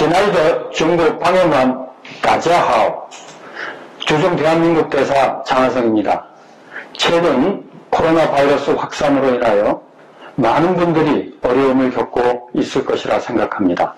亲爱的中国朋友们，大家好. 조선 대한민국 대사 장하성입니다. 최근 코로나 바이러스 확산으로 인하여 많은 분들이 어려움을 겪고 있을 것이라 생각합니다.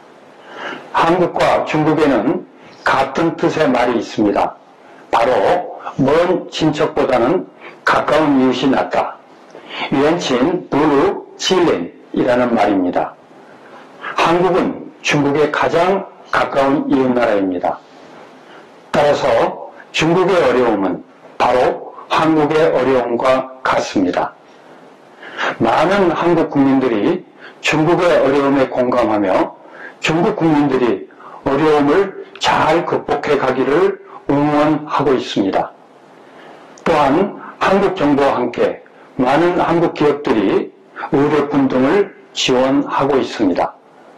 한국과 중국에는 같은 뜻의 말이 있습니다. 바로 먼 친척보다는 가까운 이웃이 낫다. 위안친 부르 칠렌이라는 말입니다. 한국은 중국의 가장 가까운 이웃나라입니다. 따라서 중국의 어려움은 바로 한국의 어려움과 같습니다. 많은 한국 국민들이 중국의 어려움에 공감하며 중국 국민들이 어려움을 잘 극복해 가기를 응원하고 있습니다. 또한 한국 정부와 함께 많은 한국 기업들이 의료품 등을 지원하고 있습니다.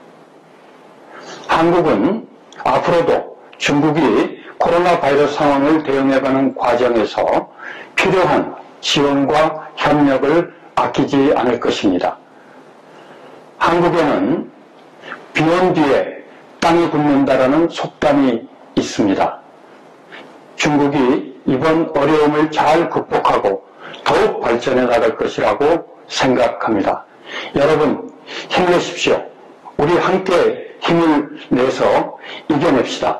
한국은 앞으로도 중국이 코로나 바이러스 상황을 대응해가는 과정에서 필요한 지원과 협력을 아끼지 않을 것입니다. 한국에는 비 온 뒤에 땅이 굳는다라는 속담이 있습니다. 중국이 이번 어려움을 잘 극복하고 더욱 발전해 나갈 것이라고 생각합니다. 여러분 힘내십시오. 우리 함께 힘을 내서 이겨냅시다.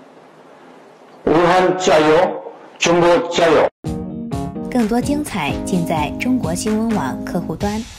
우한 짜요, 중국 짜요. 更多精彩尽在中国新闻网客户端。